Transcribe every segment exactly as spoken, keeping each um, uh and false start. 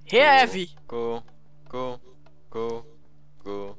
Her er vi. Go, go, go, go,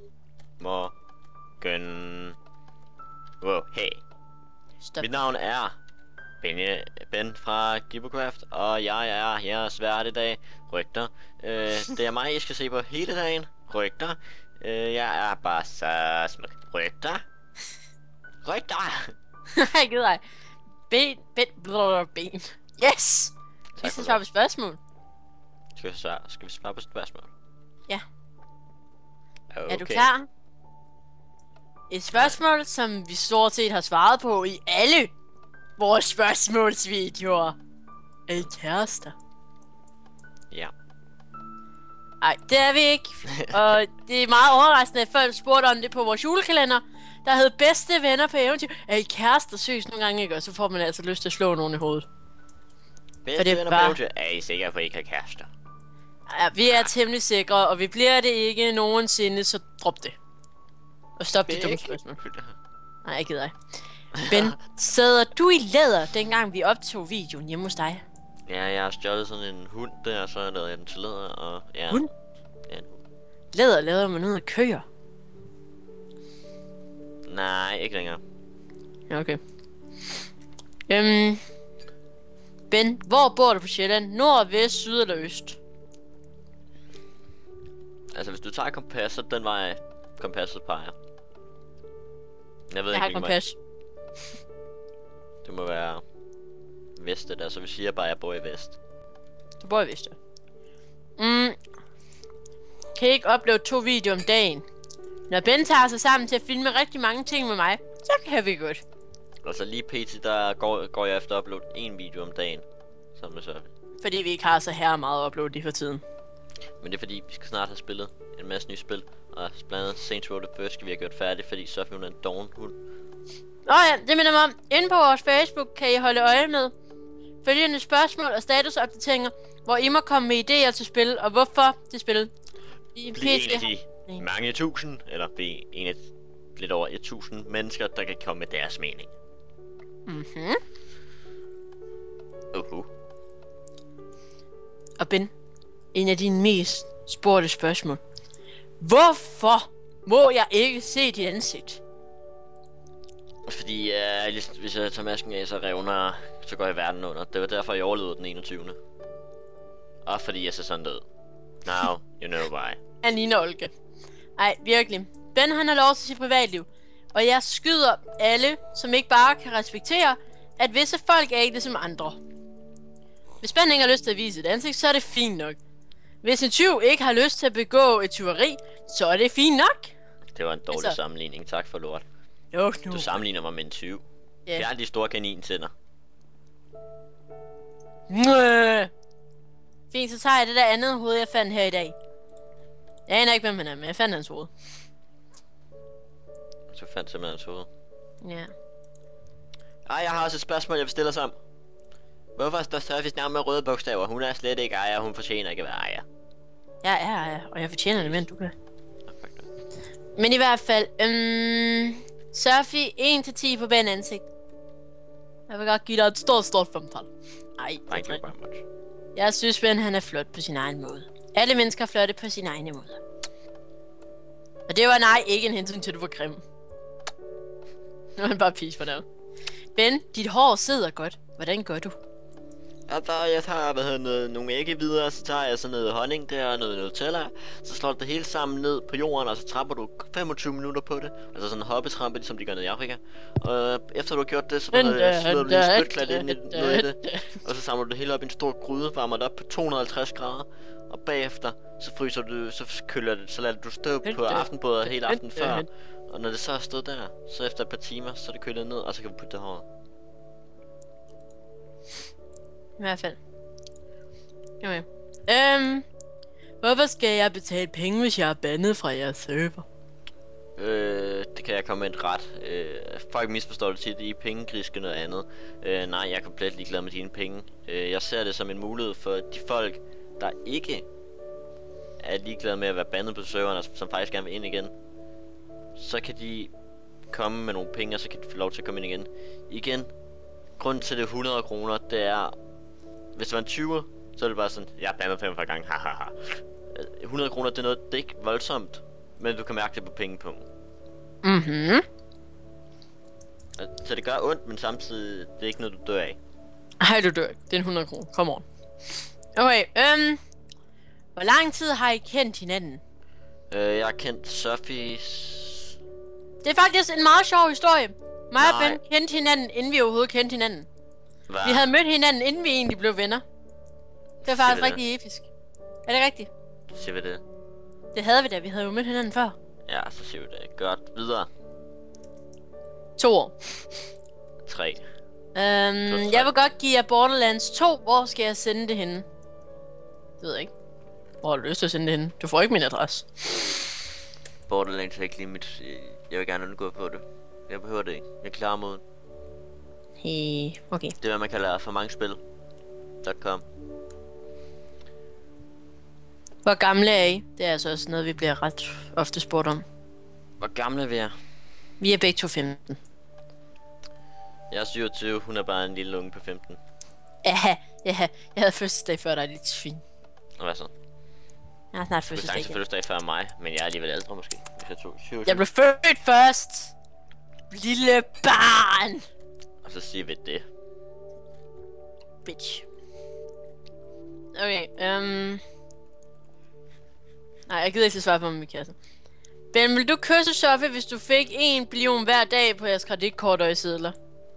morgen. Wow, hey. Stop. Mit navn er Ben, ben fra Gibbercraft, og jeg er jeres vært i dag. Rygter. Øh, det er mig, I skal se på hele dagen. Rygter. Øh, jeg er bare så smuk. Rygter. Rygter. Jeg gider ej. Ben, ben, blå, ben. Yes! Vi skal svare på spørgsmål. Skal vi svare, skal vi svare på spørgsmål? Ja. Okay. Er du klar? Et spørgsmål, som vi stort set har svaret på i alle vores spørgsmålsvideoer. Er I kærester? Ja. Nej, det er vi ikke. Og det er meget overraskende, at folk spurgte om det på vores julekalender. Der hed bedste venner på eventyr. Er I kærester? Søs nogle gange, ikke? Og så får man altså lyst til at slå nogen i hovedet. Bedste det venner var- på eventyr. Er I sikre på, at I ikke har kærester? Ja, vi er temmelig sikre, og vi bliver det ikke nogensinde, så drop det. Og stop de dumme spørgsmål. Nej, jeg gider ikke. Ben, sidder du i læder, dengang vi optog videoen hjemme hos dig? Ja, jeg har stjålet sådan en hund der, og så lavede jeg den til læder, og ja. Hund? Ja, en hund. Læder laver man ud af køer. Nej, ikke længere. Ja, okay. Øhm, Ben, hvor bor du på Sjælland? Nord, vest, syd eller øst? Altså, hvis du tager kompas, så den vej kompasset peger. Jeg ved Jeg har ikke, hvilken vej. kompas. Det må være vest, det der, så vi siger bare, at jeg bor i vest. Du bor i vest. ja. Mm. Kan I ikke uploade to videoer om dagen? Når Ben tager sig sammen til at filme rigtig mange ting med mig, så kan vi godt. Altså lige pt, der går, går jeg efter at uploade en video om dagen. Sammen med Surfy. Fordi vi ikke har så her meget at uploade lige for tiden. Men det er fordi, vi skal snart have spillet en masse nye spil. Og blandt andet Saints Row the First skal vi have gjort færdigt, fordi Surfy hun er en doven hund. Nå ja, det minder mig om. Inde på vores Facebook kan I holde øje med følgende spørgsmål og statusopdateringer, hvor I må komme med idéer til spil, og hvorfor det spil. I Bliv en af de mange tusind, eller bliv en af lidt over et tusind mennesker, der kan komme med deres mening. Mhm. Uhu. Og Ben, en af dine mest spurgte spørgsmål. Hvorfor må jeg ikke se dit ansigt? Fordi uh, hvis jeg tager masken af, så revner, så går jeg verden under. Det var derfor, jeg overlevede den enogtyvende Og fordi jeg ser sådan ud. Now, you know why. Han ligner Olga. Ej, virkelig. Ben han har lov til sit privatliv. Og jeg skyder alle, som ikke bare kan respektere, at visse folk er ikke det som andre. Hvis Ben ikke har lyst til at vise et ansigt, så er det fint nok. Hvis en tyv ikke har lyst til at begå et tyveri, så er det fint nok. Det var en dårlig Altså- sammenligning, tak for lort. Jo, nu. Du sammenligner mig med en tyv. Ja. Fjern de store kanintænder. Møh. Fint, så tager jeg det der andet hoved, jeg fandt her i dag. Jeg aner ikke, hvem han er, men jeg fandt hans hoved. Så fandt jeg simpelthen hans hoved. Ja. Ej, jeg har også et spørgsmål, jeg vil stille os om. Hvorfor står Surfys navn med røde bogstaver? Hun er slet ikke ejer, hun fortjener ikke at være ejer. Jeg er, ja, og jeg fortjener det, men du kan. Nå, fuck det. Men i hvert fald, øhm, Surfy en til ti på Ben ansigt. Jeg vil godt give dig et stort, stort femtal. Ej, Thank you very much. jeg synes Ben han er flot på sin egen måde. Alle mennesker er flotte på sin egen måde. Og det var nej, ikke en hensyn til, at du var grim. Nu er han bare pis for det. Ben, dit hår sidder godt. Hvordan gør du? Ja, der, jeg tager hvad hedder, noget, nogle ægge videre, så tager jeg sådan noget honning der og noget Nutella. Så slår du det hele sammen ned på jorden, og så trapper du femogtyve minutter på det. Altså sådan en hoppetrampe, ligesom de gør nede i Afrika. Og efter du har gjort det, så hvad hedder det, smider du lige en spytklat ind i noget i det. Og så samler du det hele op i en stor gryde, varmer det op på to hundrede og halvtreds grader. Og bagefter, så fryser du, så køler det, så lader du stå på aftenbordet hele aften før. Og når det så er stået der, så efter et par timer, så er det kølet ned, og så kan du putte det håret. I hvert fald. Okay. Øhm, hvorfor skal jeg betale penge, hvis jeg er bandet fra jeres server? Øh, det kan jeg komme med et ret. Øh, folk misforstår det tit, at I er pengegriske noget andet. Øh, nej, jeg er komplet ligeglad med dine penge. Øh, jeg ser det som en mulighed for de folk, der ikke er ligeglade med at være bandet på serveren, som faktisk gerne vil ind igen. Så kan de komme med nogle penge, og så kan de få lov til at komme ind igen. Igen, grunden til det hundrede kroner, det er, hvis det var en tyver, Så er det bare sådan, jeg er bandet femogfyrre gange, hahaha. hundrede kroner, det er noget, det er ikke voldsomt, men du kan mærke det på pengepunkten. Mhm. Så det gør ondt, men samtidig, det er ikke noget, du dør af. Ej, du dør ikke. Det er en hundrede kroner. Kom on. Okay, øhm... hvor lang tid har I kendt hinanden? Øh, jeg har kendt Sofis... Det er faktisk en meget sjov historie. Mig og Nej. Ben kendte hinanden, inden vi overhovedet kendte hinanden. Hvad? Vi havde mødt hinanden, inden vi egentlig blev venner. Det var Siger faktisk vi det? rigtig episk. Er det rigtigt? Siger vi det? Det havde vi da. Vi havde jo mødt hinanden før. Ja, så siger vi det. Godt. Videre. To år. Tre. Øhm, jeg vil godt give jer Borderlands to. Hvor skal jeg sende det henne? Det ved jeg ikke. Hvor har du lyst til at sende det henne? Du får ikke min adresse. Borderlands er ikke lige mit... Jeg vil gerne undgå på det. Jeg behøver det ikke. Jeg er klar mod. Hey, okay. Det er hvad man kalder for mange spil. .com. Hvor gamle er I? Det er altså også noget, vi bliver ret ofte spurgt om. Hvor gamle er vi er? Vi er begge to femten. Jeg er syvogtyve, hun er bare en lille unge på femten. Ja, ja. Jeg havde fødselsdag før dig, lidt svin. Og hvad så? Jeg har snart Du fødselsdag er igen. fødselsdag før mig, men jeg er alligevel ældre måske. Hvis jeg tog syvogtyve. Jeg blev født først. Lille barn. Og så siger vi det. Bitch. Okay, øhm... Nej, jeg gider ikke svare på min kasse. Ben, vil du kysse Sofie, hvis du fik en billion hver dag på jeres kreditkort og i sedler?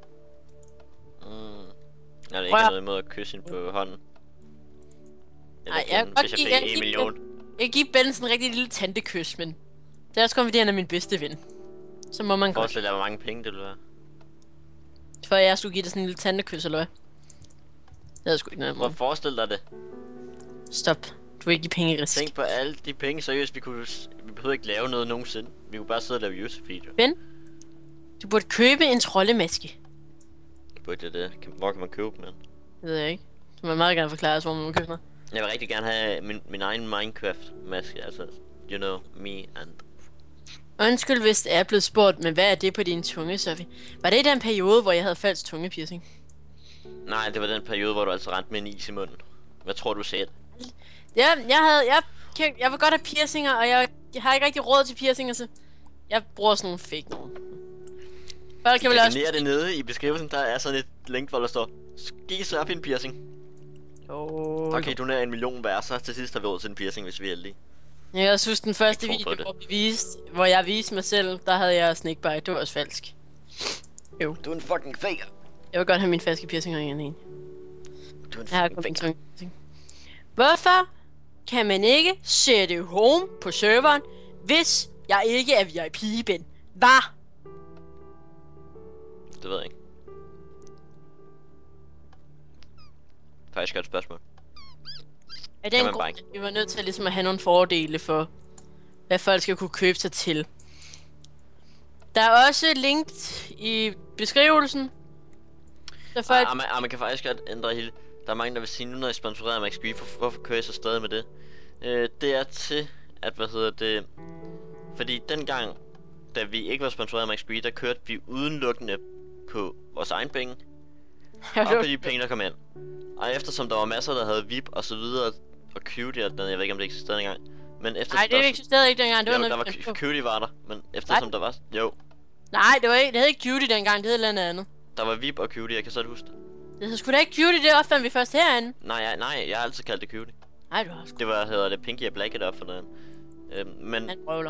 Mm. Jeg har ikke Prøv at- noget imod at kysse hende på hånden. Eller Nej, jeg igen, kan godt hvis jeg give- fik jeg en kan give million. Jeg giver Ben sådan en rigtig lille tantekys, men... Det er også kun fordi han er min bedste ven. Så må man godt. Forestil dig, hvor mange penge det ville være. For jeg skulle give dig sådan en lille tantekys, eller hvad? Det havde jeg sgu ikke noget Prøv imod. at forestille dig det. Stop. Du vil ikke give penge i risk. Tænk på alle de penge, seriøst, vi kunne... Vi behøvede ikke lave noget nogensinde. Vi kunne bare sidde og lave YouTube-videoer. Ben, du burde købe en troldemaske. Burde det det? Kan- Hvor kan man købe den? Det ved jeg ikke. Du må meget gerne forklare os, hvor man må købe den. Jeg vil rigtig gerne have min, min egen Minecraft-maske, altså... You know, me and... Undskyld, hvis det er blevet spurgt, men hvad er det på din tunge, Sofie? Var det i den periode, hvor jeg havde falsk tungepiercing? Nej, det var den periode, hvor du altså rendte med en is i munden. Hvad tror du selv? Ja, jeg havde... Jeg, jeg, jeg vil godt have piercinger, og jeg, jeg har ikke rigtig råd til piercinger, så... Jeg bruger sådan nogle fake nogle. Folk kan vel Jeg også... kan det nede i beskrivelsen, der er sådan et link, hvor der står... Giv så op en piercing. Oh, Okay, du er en million værd, så til sidst har vi råd til en piercing, hvis vi er heldige. Jeg også huske den første Jeg tror på video, det. hvor, vi viste, hvor jeg viste mig selv, der havde jeg snakebite. Det var også falsk. Jo. Du er en fucking faker. Jeg vil godt have mine falske piercinger igen igen. Du er en Jeg har fucking kun min faker. tunge piercing. Hvorfor kan man ikke sætte home på serveren, hvis jeg ikke er V I P, Ben? Hvad? Det ved jeg ikke. Faktisk godt spørgsmål. Er Kan det en man grund, bare at ikke. vi var nødt til ligesom at have nogle fordele for, hvad folk skal kunne købe sig til? Der er også link i beskrivelsen. Så folk... Ah, man, ah, man kan faktisk godt ændre hele... Der er mange, der vil sige, nu når jeg sponsorerer Max Green, hvorfor, hvorfor kører jeg så stadig med det? Øh, det er til, at hvad hedder det... Fordi dengang, da vi ikke var sponsoreret af Max Green, der kørte vi udelukkende på vores egen penge. Og på de penge, der kom ind. Og eftersom der var masser, der havde V I P og så videre, og Cutie, og den, jeg ved ikke, om det eksisterede engang. Men eftersom Nej, det der, eksisterede ikke dengang. Det var jo, noget, der vi var fandt på. Cutie var der, men eftersom der var... Jo, Nej, det var ikke, det hed ikke Cutie dengang, det hed noget andet. der var V I P og Cutie, jeg kan så huske det. Det hed sgu da ikke Cutie, det opfandt vi først herinde. Nej, jeg, nej, jeg har altid kaldt det Cutie. Nej, du har sgu Det var, hedder det, Pinky og Black It Up for noget. Øhm, men en røvler.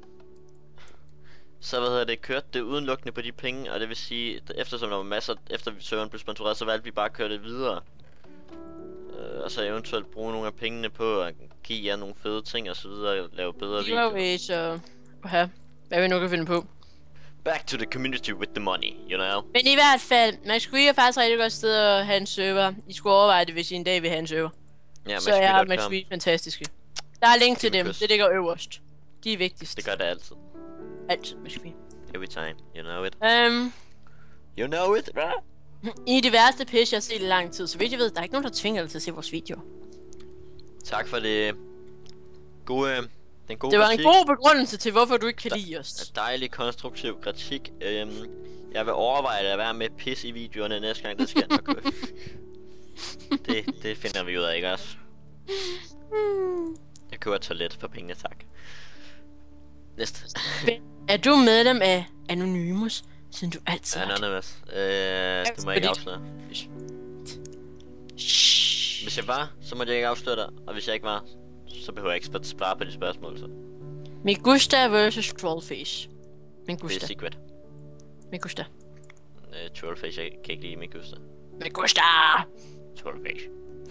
så hvad hedder det, kørte det udelukkende på de penge, og det vil sige, eftersom der var masser, efter serveren blev sponsoreret, så valgte vi bare at køre det videre. Øh, og så eventuelt bruge nogle af pengene på at give jer nogle fede ting og så videre, og lave bedre videoer. Giveaways og... Oha, hvad vi nu kan finde på. Back to the community with the money, you know? Men i hvert fald, Max Green er faktisk et rigtig godt sted at have en server. I skulle overveje det, hvis I en dag vil have en server. Ja, Så er Max Max Green fantastiske. Der er link til Giv mig dem, kys. det ligger øverst. De er vigtigst. Det gør det altid. Altid, Max Green. Every time, you know it. Øhm, You know it, right? I er det værste pitch, jeg har set i lang tid. Så vidt jeg ved, der er ikke nogen, der tvinger dig til at se vores videoer. Tak for det gode, den gode Det var en kritik. god begrundelse til, hvorfor du ikke kan lide os. Dejlig konstruktiv kritik. Øhm, jeg vil overveje at lade være med pis i videoerne næste gang, det skal nok gå. det, det finder vi ud af, ikke også? Jeg køber et toilet for pengene, tak. Næste. Er du medlem af Anonymous, siden du altid har det? Anonymous. Øh, du må ikke afsløre. Shh. Hvis jeg var, så må jeg ikke afsløre dig. Og hvis jeg ikke var, så behøver jeg ikke svare på de spørgsmål, så. Migusta versus Trollface. Det er Migusta. secret. Migusta. Øh, Trollface, jeg kan ikke lide Migusta. Migusta! Trollface.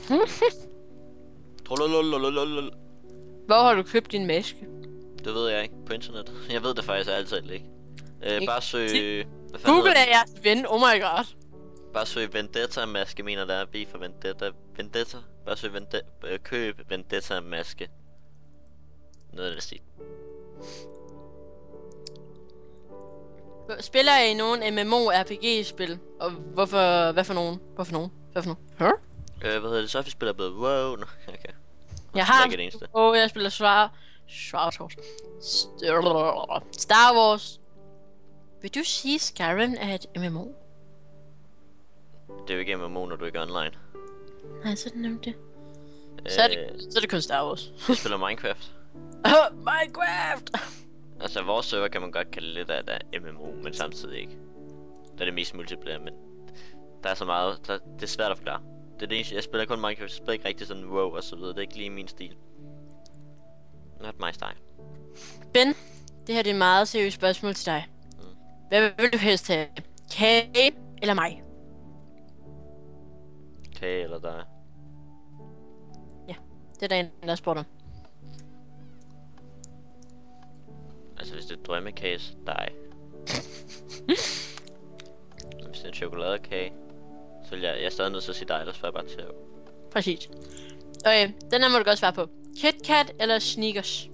Trollololololol. Hvor har du købt din maske? Det ved jeg ikke på internettet. Jeg ved det faktisk altid ikke. Øh, Ikke? bare søg... Hvad fanden Google hedder er jeres ven, oh my god. det? Bare søg Vendetta-maske, mener der er B for Vendetta. Vendetta? Bare søg Vendetta... Øh, køb Vendetta-maske. Noget af det stil. Spiller I nogen M M O R P G-spil? Og hvorfor... Hvad for nogen? Hvorfor nogen? Hvad for nogen? Huh? Øh, hvad hedder det så, vi spiller bedre? Wow, nå, okay. Jeg spiller har... ikke det eneste. Åh, oh, jeg spiller Star... Star Wars. Star Wars. Vil du sige Skyrim er et M M O? Det er jo ikke M M O, når du ikke er online. Nej, så er det nemt det. Så er det, Øh, så er det kun Star Wars. jeg spiller Minecraft. Minecraft! Altså, vores server kan man godt kalde lidt af et M M O, men samtidig ikke. Det er det mest multiplayer, men der er så meget, der, det er svært at forklare. Det er det eneste, jeg spiller kun Minecraft, jeg spiller ikke rigtig sådan WoW og så videre, det er ikke lige min stil. Not my style. Ben, det her det er et meget seriøst spørgsmål til dig. Mm. Hvad vil du helst have? Kage eller mig? Kage eller dig? Det er der en, der har spurgt om. Altså, hvis det er drømmekage, så dig. Hvis det er en chokoladekage, så vil jeg, jeg er stadig nødt til at sige dig, ellers får jeg bare til at... Præcis. Okay, den her må du godt svare på. KitKat eller Snickers?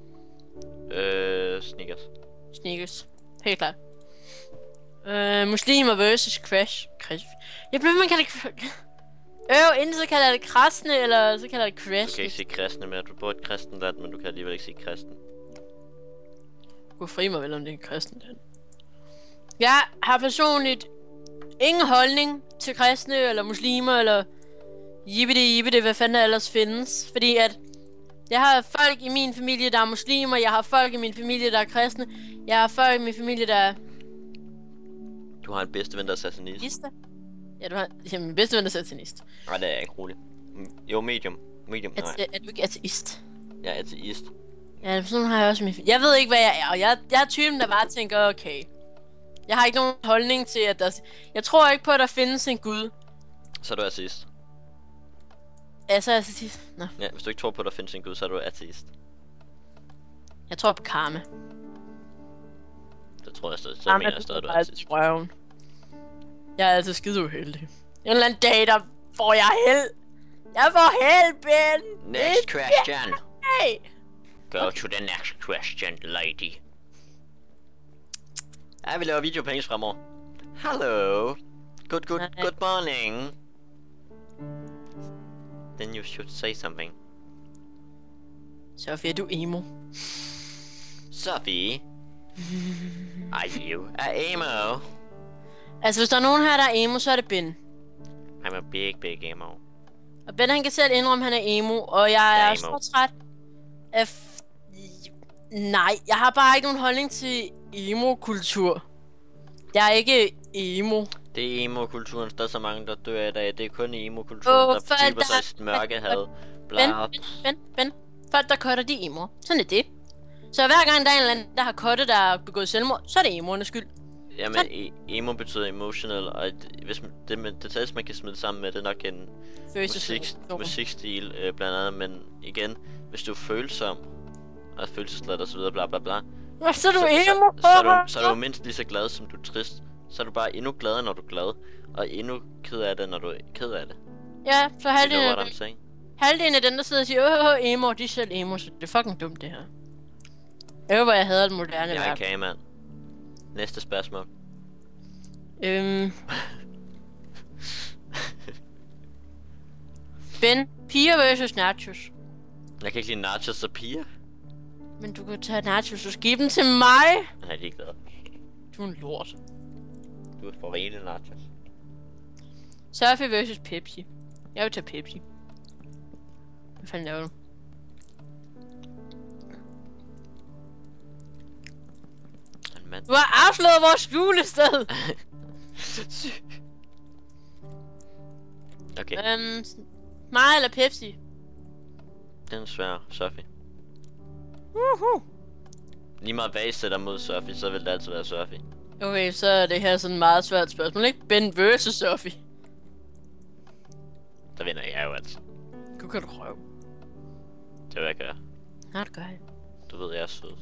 Øh, Snickers. Snickers. Helt klart. Øh, muslimer versus Crash. Crash. Jeg bliver ved med at kalde det... Øh, enten så kalder jeg det krasne, eller så kalder jeg det Crash. Du kan ikke sige kristne mere, du bor i et kristen land, men du kan alligevel ikke sige kristen. Gud fri mig vel, om det er kristen land. Jeg har personligt ingen holdning til kristne, eller muslimer, eller jibbidi jibbidi, hvad fanden der ellers findes. Fordi at jeg har folk i min familie, der er muslimer, jeg har folk i min familie, der er kristne, jeg har folk i min familie, der er... Du har en bedste ven, der er satanist. Ista? Ja, du har... Jamen, min bedste ven er satanist. Nej, det er jeg ikke roligt. Jo, medium. Medium, nej. Er, er du ikke ateist? Jeg er ateist. Ja, sådan har jeg også min... Jeg ved ikke, hvad jeg er, og jeg, jeg er typen, der bare tænker, okay. Jeg har ikke nogen holdning til, at der... Jeg tror ikke på, at der findes en gud. Så er du ateist. Altså, altså... Nå. Ja, hvis du ikke tror på, at der findes en gud, så er du ateist. Jeg tror på karma. Det tror jeg stadig. Så mener jeg stadig, at du er ateist. Røven. Jeg er altid skide uheldig. En eller anden dag, der får jeg held. Jeg får held, Ben! Next question. Hey! Go to the next question, lady. Ja, vi laver video på engelsk fremover. Hello. Good, good, Nej. good morning. Then you should say something. Sofie, er du emo? Sophie. Are you a emo? Altså, hvis der er nogen her, der er emo, så er det Ben. I'm a big, big emo. Og Ben, han kan selv indrømme, at han er emo, og jeg Jeg er er emo. så træt af... F- Nej, jeg har bare ikke nogen holdning til emo-kultur. Jeg er ikke emo. Det er emo-kulturen, der er så mange, der dør i dag. Det er kun emo-kulturen, Åh, der for fordyber der- sig i sit mørke had. Ben, Bla. Ben, Ben, Ben. Folk, der cutter, de er emo. Sådan er det. Så hver gang der er en eller anden, der har cuttet, der har begået selvmord, så er det emoernes skyld. Jamen, Så- e- emo betyder emotional, og et- hvis man, det, man, det tætteste, man kan smide sammen med, det er nok en musik, Følelses- musikstil, øh, blandt andet, men igen, hvis du er følsom, og følelsesladet og så videre, bla bla bla, Hvad så er du så, emo? så, så, er du, så er du mindst lige så glad, som du er trist. Så er du bare endnu gladere, når du er glad, og endnu ked af det, når du er ked af det. Ja, så You know halvdelen what af, I'm saying? halvdelen af den, der sidder og siger, åh, emo, de er selv emo, så det er fucking dumt, det her. Jeg håber, jeg hader den moderne Jeg er en verden. kagemand. Næste spørgsmål. Øhm... Ben, piger versus nachos. Jeg kan ikke lide nachos og piger. Men du kan tage nachos og give dem til mig. Jeg er ligeglad. Du er en lort. Du er for rene nachos. Surfy versus Pepsi. Jeg vil tage Pepsi. Hvad fanden laver du? En mand. Du har afsløret vores skjulested! Okay, Øhm, mig eller Pepsi? den er svær, Sofie. Woohoo! Lige meget hvad I sætter mod Sofie, så vil det altid være Sofie. Okay, så er det her sådan et meget svært spørgsmål, ikke? Ben versus Sofie. Der vinder jeg jo altså. Du kan du prøve. Det vil jeg gøre. Nej, det gør jeg. Du ved, jeg er sød.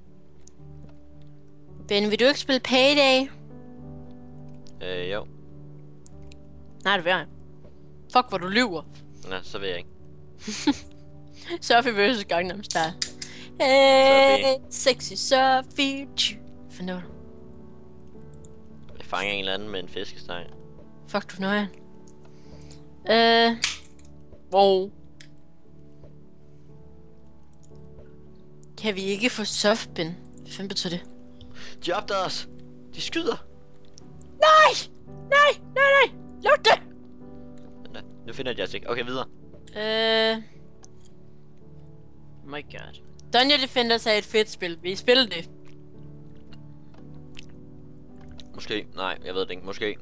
Ben, vil du ikke spille Payday? Øh, jo. Nej, det vil jeg. Fuck, hvor du lyver. Nå, så vil jeg ikke. Sofie versus Gangnam Style. Hey, sexy Sofie. Find du? Jeg fanger en eller anden med en fiskestang. Fuck, du nøjer. Øh... Wow. Kan vi ikke få softben? Hvad fanden betyder det? De opdagede os! De skyder! Nej! Nej! Nej, nej! Luk det! Nå, nu finder jeg det ikke. Okay, videre. Øh... Oh my god. Dungeon Defenders er et fedt spil. Vil I spille det? Måske. Nej, jeg ved det ikke. Måske.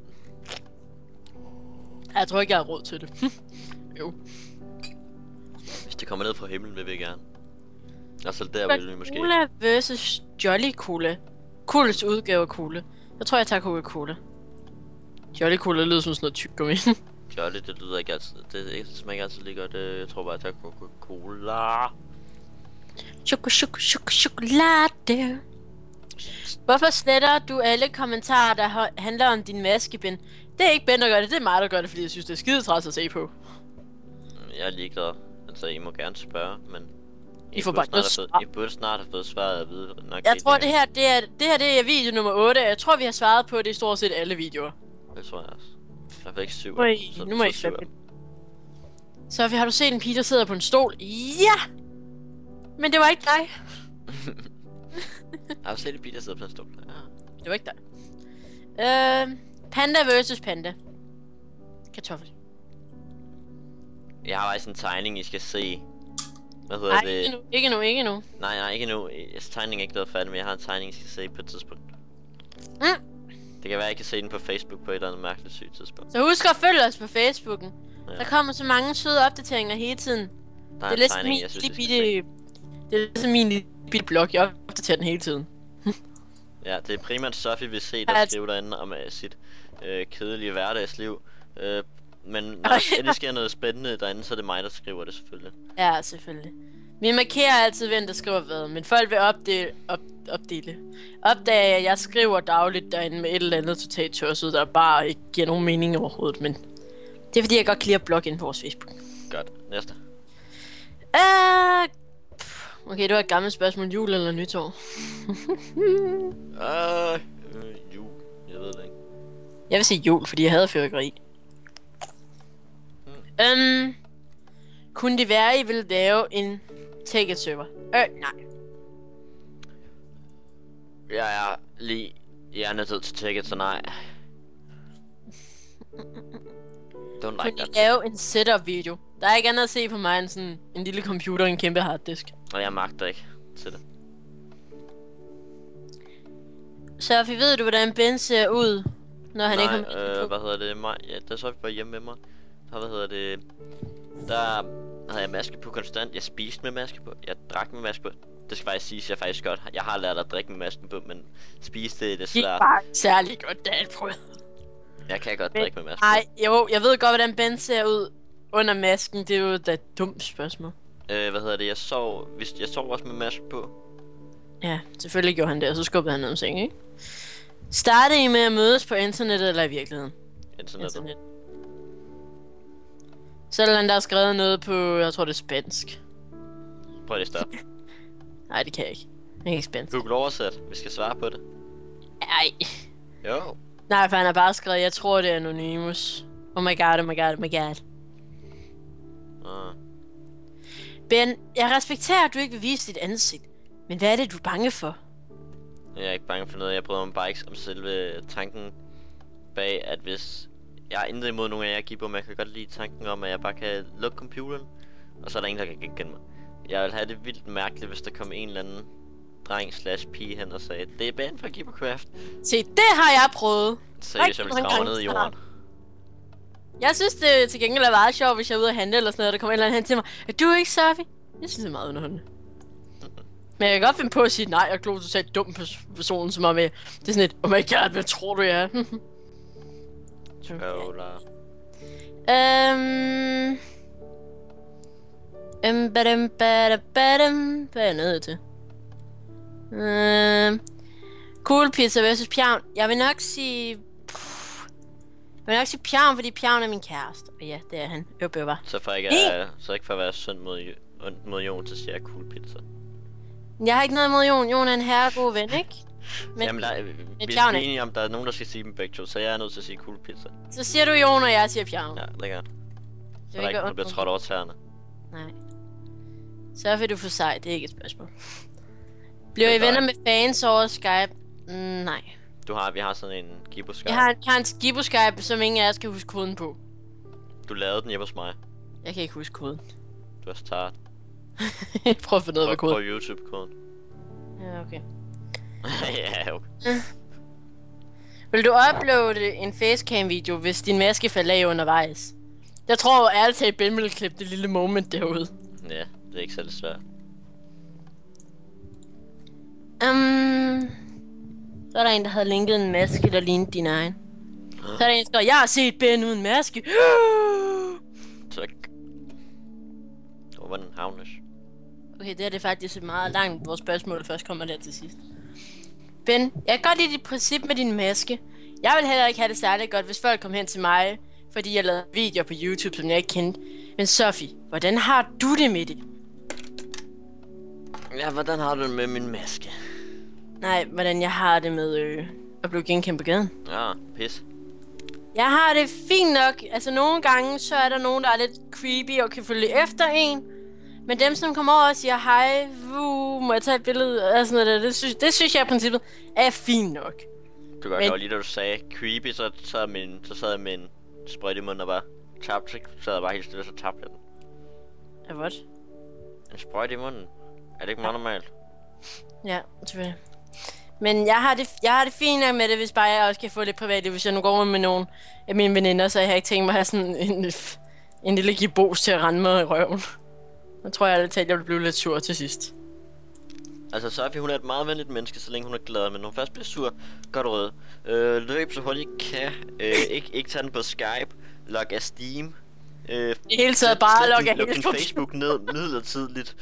Jeg tror ikke, jeg har råd til det. Jo. Hvis det kommer ned fra himlen, vil vi gerne. Og så der vil vi måske. Cola versus Jolly Cola. Colas udgave af Cola. Jeg tror, jeg tager Coca-Cola. Jolly Cola lyder som sådan noget tyggegummi. Jolly, det lyder ikke altid. Det, det smager ikke altid lige godt. Jeg tror bare, jeg tager Coca-Cola. Choko, choko, choko, chokolade. Hvorfor sletter du alle kommentarer, der handler om din maskebind? Det er ikke Ben, der gør det. Det er mig, der gør det, fordi jeg synes, det er skide træls at se på. Jeg er ligeglad. Altså, I må gerne spørge, men... I får bare snart noget have fået, I burde snart have fået svaret at vide nok. Jeg tror, det her, det er, det her det er video nummer otte. Jeg tror, vi har svaret på det i stort set alle videoer. Det tror jeg også. Jeg fik syv. Ui, nu må I syv. Sofie, har du set en pige, der sidder på en stol? Ja! Men det var ikke dig. Jeg har set en bil, der sidder på en stol. Ja. Det var ikke dig. Øh, panda versus panda. Kartoffel. Jeg har faktisk en tegning, I skal se. Hvad hedder Nej, det? ikke nu, ikke nu, ikke nu. Nej, nej, ikke nu. Jeg tegningen er ikke lavet færdig, men jeg har en tegning, I skal se på et tidspunkt. Mm. Det kan være, jeg kan se den på Facebook på et eller andet mærkeligt sygt tidspunkt. Så husk at følge os på Facebooken. Ja. Der kommer så mange søde opdateringer hele tiden. Der er Det er en ligesom tegning, min jeg synes, lille I skal se. bitte... Det er ligesom min lille bitte blog. Jeg opdaterer den hele tiden. Ja, det er primært Sofie vil se, der Ja, skriver derinde om uh, sit øh, kedelige hverdagsliv. Øh, men når der endelig sker noget spændende derinde, så er det mig, der skriver det selvfølgelig. Ja, selvfølgelig. Vi markerer altid, hvem der skriver hvad, men folk vil opdele, op, opdele. Opdage, at jeg skriver dagligt derinde med et eller andet totalt tosset, der bare ikke giver nogen mening overhovedet, men det er fordi, jeg godt kan lide at blogge ind på vores Facebook. Godt, næste. Uh, okay, det var et gammelt spørgsmål. Jul eller nytår? Øh, øh, jul. Jeg ved det ikke. Jeg vil sige jul, fordi jeg havde fyrværkeri. Hmm. Um, kunne det være, at I ville lave en Take It server? Øh, nej. Jeg er lige... Jeg er nødt til at take it, så nej. Don't like Kunne I that. lave en setup video? Der er ikke andet at se på mig end sådan en lille computer og en kæmpe harddisk. Og jeg magter ikke til det. Sofie, ved du, hvordan Ben ser ud, når han ikke har Nej, makeup øh, på? hvad hedder det? Mig, ja, der så vi bare hjemme med mig. Der, hvad hedder det? Der havde jeg maske på konstant. Jeg spiste med maske på. Jeg drak med maske på. Det skal faktisk siges, jeg faktisk godt. Jeg har lært at drikke med masken på, men spise det er det Det er svært. bare særlig godt, det er alt prøvet. Jeg kan godt Men- drikke med maske Nej, jo, jeg ved godt, hvordan Ben ser ud under masken. Det er jo da et dumt spørgsmål. på. Øh, hvad hedder det? Jeg sov, hvis jeg sov også med maske på. Ja, selvfølgelig gjorde han det, og så skubbede han ned om sengen, ikke? Startede I med at mødes på internettet eller i virkeligheden? Internettet. Internet. Så er der en, der har skrevet noget på, jeg tror det er spansk. Prøv lige at stoppe. Nej, det kan jeg ikke. Jeg kan ikke spansk. Google oversæt. Vi skal svare på det. Ej. Jo. Nej, for han har bare skrevet, jeg tror det er Anonymous. Oh my god, oh my god, oh my god. Ah. Ben, jeg respekterer, at du ikke vil vise dit ansigt. Men hvad er det, du er bange for? Jeg er ikke bange for noget. Jeg bryder mig bare ikke om selve tanken bag, at hvis Jeg har intet imod nogen af jer Gibbo, men jeg kan godt lide tanken om, at jeg bare kan lukke computeren, og så er der ingen, der kan genkende mig. Jeg vil have det vildt mærkeligt, hvis der kom en eller anden dreng slash pige hen og sagde, det er Ben fra GibboCraft. Se, det har jeg prøvet. Seriøst, jeg vil grave ned i jorden. Jeg synes det til gengæld er meget sjovt, hvis jeg er ude at handle eller sådan noget, og der kommer en eller anden hen til mig. Er du ikke Sofie? Jeg synes det er meget underholdende. Men jeg kan godt finde på at sige nej, jeg er klart totalt dum person, som er med. Det er sådan et, oh my god, hvad tror du jeg er? Tvivler. Øhm... Øhm, badum, badum, badum. Hvad er jeg nødt til? Øhm... Cool pizza versus Pjavn. Jeg vil nok sige... Pff, jeg vil nok sige Pjavn, fordi Pjavn er min kæreste. Og ja, det er han. Øp, øp, Så for ikke at, så ikke for at være synd mod, mod Jon, så siger jeg cool pizza. Jeg har ikke noget imod Jon. Jon er en herregod ven, ikke? Men, Jamen, der, vi, vi er enige om, der er nogen, der skal sige dem begge to, så jeg er nødt til at sige cool pizza. Så siger du Jon, og jeg siger Pjavn. Ja, det er godt. Så er der ikke, du bliver trådt over tæerne. Nej. Så vil du få sej, det er ikke et spørgsmål. Bliver I venner med fans over Skype? Mm, nej. Du har, vi har sådan en Gibbo Skype. Jeg har, jeg har en Gibbo Skype, som ingen af jer skal huske koden på. Du lavede den hjemme hos mig. Jeg kan ikke huske koden. Du er start. Prøv at finde noget med koden. Prøv YouTube-koden. Ja, okay. Ja, okay. Mm. Vil du uploade en facecam-video, hvis din maske falder af undervejs? Jeg tror ærligt talt, Ben vil klippe det lille moment derude. Ja, det er ikke så svært. Um, så er der en, der havde linket en maske, der lignede din egen. Så er der en, der skriver, jeg har set Ben uden maske. Tak. Hvor var den havnes? Okay, det er det faktisk et meget langt, vores spørgsmål først kommer der til sidst. Ben, jeg kan godt lide dit princip med din maske. Jeg vil heller ikke have det særligt godt, hvis folk kom hen til mig, fordi jeg lavede videoer på YouTube, som jeg ikke kendte. Men Sofie, hvordan har du det med det? Ja, hvordan har du det med min maske? Nej, hvordan jeg har det med øh, at blive genkendt på gaden. Ja, pis. Jeg har det fint nok. Altså nogle gange, så er der nogen, der er lidt creepy og kan følge efter en. Men dem, som kommer over og siger, hej, vuh, må jeg tage et billede og sådan noget, det synes, det synes jeg i princippet er fint nok. Du kan godt lige, da du sagde creepy, så, så, min, så sad jeg med en sprøjt i munden og bare tabte, så sad jeg bare helt stille, så tabte jeg den. Ja, what? En sprøjt i munden? Er det ikke meget normalt? Ja, selvfølgelig. Men jeg har det, jeg har det fint nok med det, hvis bare jeg også kan få lidt privat, hvis jeg nu går med nogen af mine veninder, så jeg har ikke tænkt mig at have sådan en, en lille gibos til at rende mig i røven. Jeg tror jeg ærligt talt, jeg vil blive lidt sur til sidst. Altså Sofie, hun er et meget venligt menneske, så længe hun er glad, men når hun først bliver sur, gør du rød. Øh, løb så hurtigt kan. Øh, ikke, ikke tage den på Skype. Log af Steam. Øh, I hele taget bare log af hele Facebook ned midlertidigt.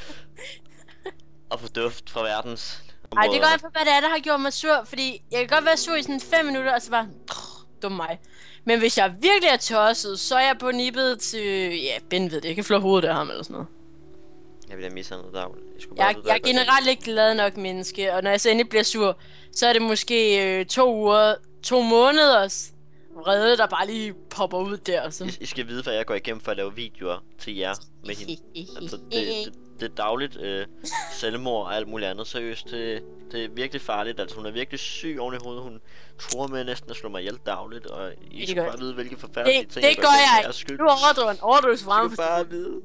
Og få duft fra verdens områder. Ej, det går ikke på, hvad det er, der har gjort mig sur, fordi jeg kan godt være sur i sådan fem minutter, og så bare, dum mig. Men hvis jeg virkelig er tosset, så er jeg på nippet til, ja, Ben ved det, jeg kan flå hovedet af ham eller sådan noget. Jeg bliver mishandlet dagligt. Jeg, jeg, jeg er generelt ikke glad nok menneske, og når jeg så endelig bliver sur, så er det måske øh, to uger, to måneders vrede, der bare lige popper ud der. Så. I, I skal vide, hvad jeg går igennem for at lave videoer til jer med hende. Altså, det, det, det er dagligt øh, selvmord og alt muligt andet. Seriøst, det, det er virkelig farligt. Altså, hun er virkelig syg oven i hovedet. Hun tror med næsten at slå mig ihjel dagligt, og I skal bare vide, hvilke forfærdelige det, ting det jeg gør jeg ikke. Du overdriver en overdrivelse frem. Du skal bare vide.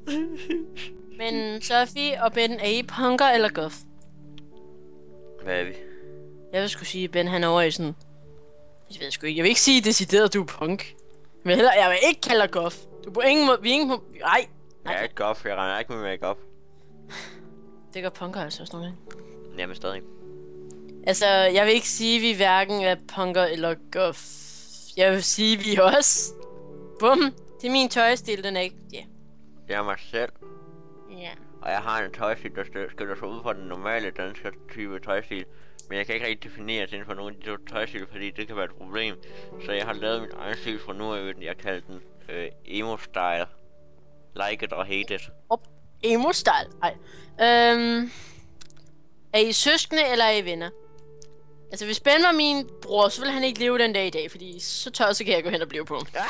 Men Sofie og Ben, er I punker eller goth? Hvad er vi? Jeg vil sgu sige, Ben han er over i sådan... Jeg ved sgu ikke, jeg vil ikke sige decideret, at du er punk. Men heller, jeg vil ikke kalde dig goth. Du er på ingen måde, vi er ingen på... Nej. Jeg er ikke goth, jeg regner ikke med make-up. Det gør punker altså også nogle gange. Jamen stadig. Altså, jeg vil ikke sige, at vi hverken er punker eller goth. Jeg vil sige, at vi også... Bum. Det er min tøjstil, den er ikke... Ja. Yeah. Det er mig selv. Ja. Og jeg har en tøjstil, der skiller sig ud fra den normale danske type tøjstil. Men jeg kan ikke rigtig definere inden for nogle af de to tøjstil, fordi det kan være et problem. Så jeg har lavet min egen stil fra nu af, jeg kalder den øh, emo-style. Like it or hate it. Op. Emo-style? Ej. Øhm... Er I søskende, eller er I venner? Altså, hvis Ben var min bror, så ville han ikke leve den dag i dag, fordi så tør så kan jeg gå hen og blive på ham. Ja.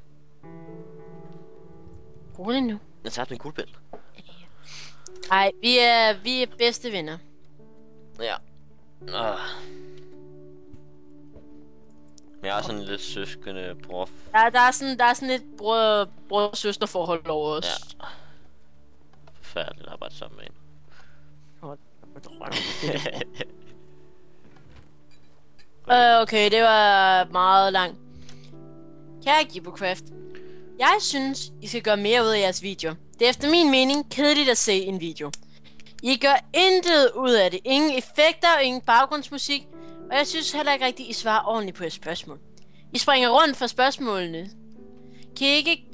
Rolig nu. Jeg tager min kuglepen. Ej, vi er, vi er bedste venner. Ja. Uh. Men jeg er sådan lidt søskende bror. Ja, der er sådan, der er sådan lidt bror, bror søster forhold over os. Ja. Forfærdeligt at arbejde sammen med en. uh, okay, det var meget langt. Kære Gibocraft, jeg synes, I skal gøre mere ud af jeres video. Det er efter min mening kedeligt at se en video. I gør intet ud af det. Ingen effekter og ingen baggrundsmusik. Og jeg synes heller ikke rigtigt, I svarer ordentligt på jeres spørgsmål. I springer rundt for spørgsmålene. Kan I ikke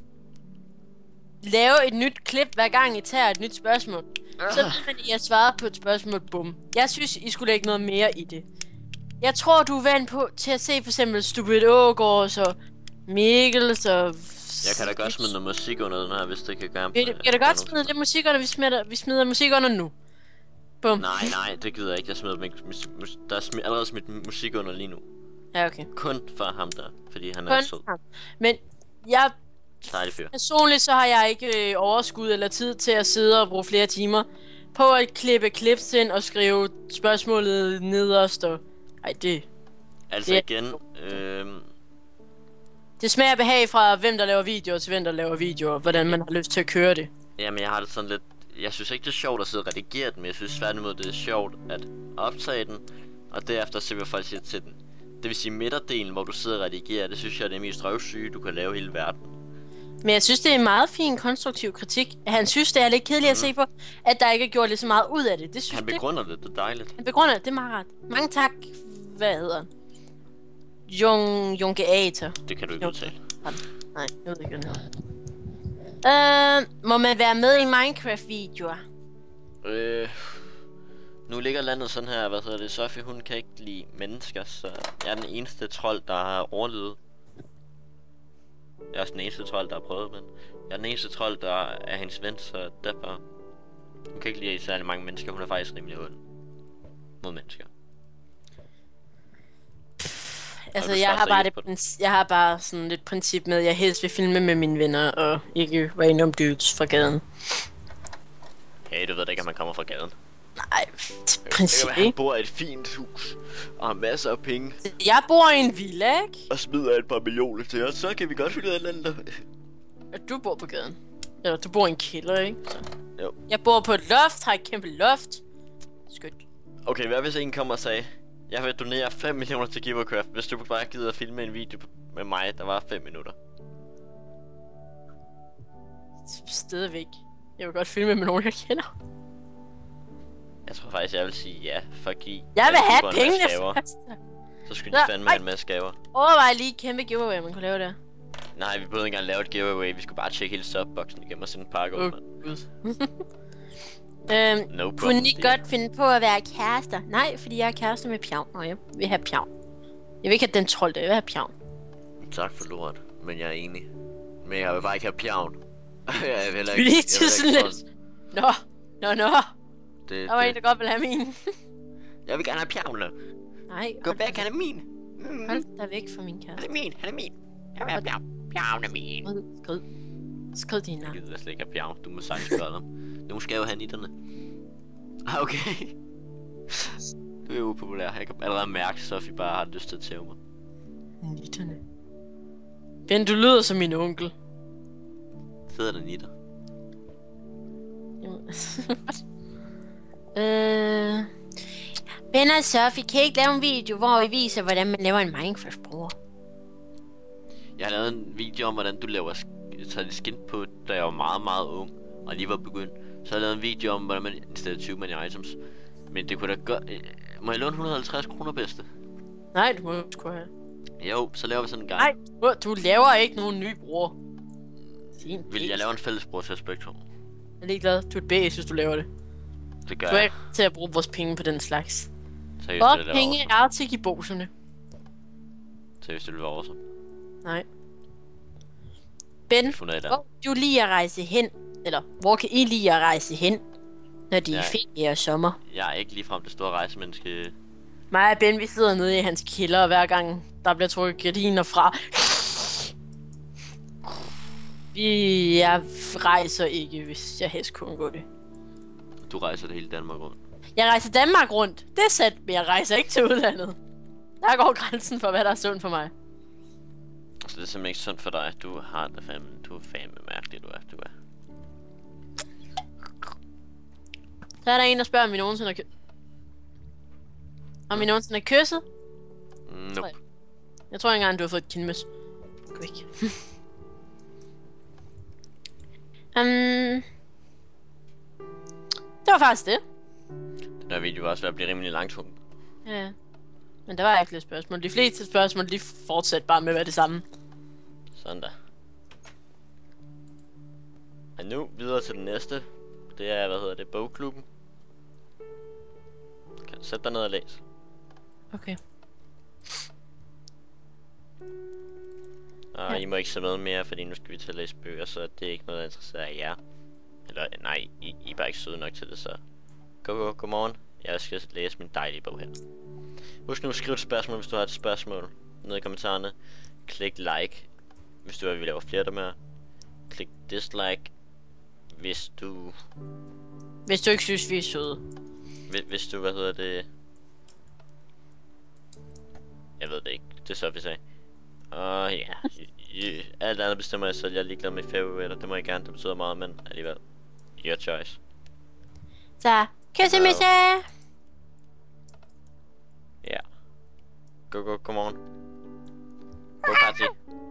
lave et nyt klip, hver gang I tager et nyt spørgsmål? Så ved I har svaret på et spørgsmål, bum. Jeg synes, I skulle lægge noget mere i det. Jeg tror, du er vant på til at se for eksempel Stupid Ågaard og Mikkel, så... Jeg kan da godt smide noget musik under den her, hvis det kan gøre... Kan du godt smide lidt musik under, vi smider, vi smider musik under nu? Bum. Nej, nej, det gider jeg ikke. Jeg smider mus mus der er smidt, allerede smidt musik under lige nu. Ja, okay. Kun for ham der, fordi han Kun er sød. ham. Men jeg... Dejlig fyr. Personligt så har jeg ikke øh, overskud eller tid til at sidde og bruge flere timer på at klippe clips ind og skrive spørgsmålet nederst og... Ej, det... Altså det... igen, øh... Det smager behag fra hvem der laver videoer til hvem der laver videoer, hvordan man har lyst til at køre det. Jamen jeg har det sådan lidt... Jeg synes ikke det er sjovt at sidde og redigere den, men jeg synes tværtimod det er sjovt at optage den, og derefter se hvad folk siger til den. Det vil sige midterdelen, hvor du sidder og redigerer, det synes jeg er det mest røvsyge, du kan lave i hele verden. Men jeg synes det er en meget fin konstruktiv kritik. Han synes det er lidt kedeligt mm. at se på, at der ikke er gjort lidt så meget ud af det. Det synes han begrunder det, det er dejligt. Han begrunder det, det er meget rart. Mange tak. Hvad hedder han? Jung... Jungeator. Det kan du ikke udtale. Nej, jeg ved ikke, hvad det hedder. Øh, må man være med i Minecraft-videoer? Øh... Nu ligger landet sådan her, hvad hedder det, Sofie hun kan ikke lide mennesker, så jeg er den eneste trold, der har overlevet. Jeg er også den eneste trold, der har prøvet, men jeg er den eneste trold, der er hendes ven, så derfor... Hun kan ikke lide særlig mange mennesker, hun er faktisk rimelig ond mod mennesker. Altså, jeg har bare det, jeg har bare sådan lidt princip med, at jeg helst vil filme med mine venner, og ikke random dudes fra gaden. Hey, du ved da ikke, at man kommer fra gaden. Nej, princip ikke. Han bor i et fint hus, og har masser af penge. Jeg bor i en villa, ikke? Og smider et par millioner til os, så kan vi godt finde ud af et eller andet. Du bor på gaden. Eller du bor i en kælder, ikke? Så. Jo. Jeg bor på et loft, har et kæmpe loft. Skønt. Okay, hvad hvis en kommer og sagde, jeg vil donere fem millioner til Gibocraft, hvis du bare gider at filme en video med mig, der var fem minutter. Stadigvæk. Jeg vil godt filme med nogen, jeg kender. Jeg tror faktisk, jeg vil sige ja, for give. Jeg vil have pengene først. Så skulle de fandme have en masse gaver. Overvej lige kæmpe giveaway, man kunne lave der. Nej, vi burde ikke engang lave et giveaway, vi skulle bare tjekke hele softboxen igennem og sende en pakke ud, mand. Øhm, no kunne I godt finde på at være kærester? Nej, fordi jeg er kærester med Pjavn, og jeg vil have Pjavn. Jeg vil ikke have den trold, jeg vil have Pjavn. Tak for lort, men jeg er enig. Men jeg vil bare ikke have Pjavn. Jeg vil heller ikke. Lige til sådan lidt. Nå, nå, nå. Det, der var det. en, der godt vil have min. Jeg vil gerne have Pjavn nu. Nej. Gå væk, han er min. Mm. Hold dig væk fra min kæreste. Han er min, han er min. Jeg vil have Pjavn. Pjavn er min. Skrid. Skrid din navn. Jeg gider slet ikke have Pjavn, du må sagtens gøre dem. Du må skæve have nitterne. Ah, okay. Du er upopulær. Jeg kan allerede mærke, at Sofie bare har lyst til at tæve mig. Nitterne. Ben, du lyder som min onkel. Sidder der nitter? Jamen, øh... Ben og Sofie, kan I ikke lave en video, hvor I viser, hvordan man laver en Minecraft-bruger? Jeg har lavet en video om, hvordan du laver tager lidt skin på, da jeg var meget, meget ung, og lige var begyndt. Så har jeg lavet en video om, hvordan man installerer tyve man items. Men det kunne da godt... Må jeg låne et hundrede og halvtreds kroner, bedste? Nej, du må jo sgu have. Jo, så laver vi sådan en gang. Nej, du laver ikke nogen nye bruger. Vil jeg lave en fælles bror til Spektrum? Jeg er lige glad. Du er et B, hvis du laver det. Det gør jeg. Du er jeg. ikke til at bruge vores penge på den slags. Seriøst, og det er penge er til i boserne. Seriøst, det vil være awesome. Nej. Ben, hvor du lige at rejse hen? Eller, hvor kan I lige at rejse hen, når de er ferie og sommer? Jeg er ikke ligefrem det store rejsemenneske. Mig og Ben, vi sidder nede i hans kælder, hver gang der bliver trukket gardiner fra. Vi jeg rejser ikke, hvis jeg helst kunne gå det. Du rejser det hele Danmark rundt? Jeg rejser Danmark rundt. Det er sandt, men jeg rejser ikke til udlandet. Der går grænsen for, hvad der er sundt for mig. Så det er simpelthen ikke sundt for dig. Du har det fandme, du er fandme mærkelig, du er, du er. Så er der en, der spørger, om vi nogensinde har kysset. Om vi nogensinde har kysset? Nope. Jeg tror ikke engang, du har fået et kindmys. Gå væk. um, det var faktisk det. Den der video var også ved at blive rimelig langtrukken. Ja. Men der var ikke flere spørgsmål. De fleste spørgsmål, de fortsætter bare med at være det samme. Sådan der. Og nu videre til den næste. Det er, hvad hedder det, bogklubben. Kan du sætte dig ned og læse? Okay. Og ja. I må ikke se med mere, fordi nu skal vi til at læse bøger, så det er ikke noget, der interesserer jer. Eller nej, I, I er bare ikke søde nok til det, så... Go, go, godmorgen. Jeg skal læse min dejlige bog her. Husk nu at skrive et spørgsmål, hvis du har et spørgsmål. Nede i kommentarerne. Klik like, hvis du vil, vi laver flere der med. Klik dislike, hvis du... Hvis du ikke synes, vi er søde. Hvis, hvis du, hvad hedder det... Jeg ved det ikke. Det er så, vi sagde. Og ja, yeah. Alt andet bestemmer jeg selv. Jeg er ligeglad med favoritter. Det må jeg gerne, det betyder meget, men alligevel. Your choice. Så, kyssemisse! Ja. Go, go, godmorgen. God party.